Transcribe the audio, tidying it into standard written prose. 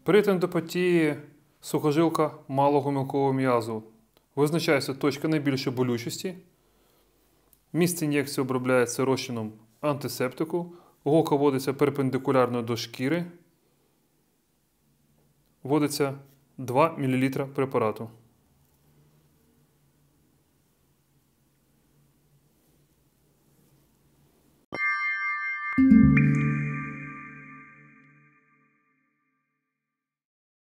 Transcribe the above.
При тендопатії сухожилка малого мілкового м'язу визначається точка найбільшої болючості. Місце ін'єкції обробляється розчином антисептику. Голка вводиться перпендикулярно до шкіри. Вводиться 2 мл препарату.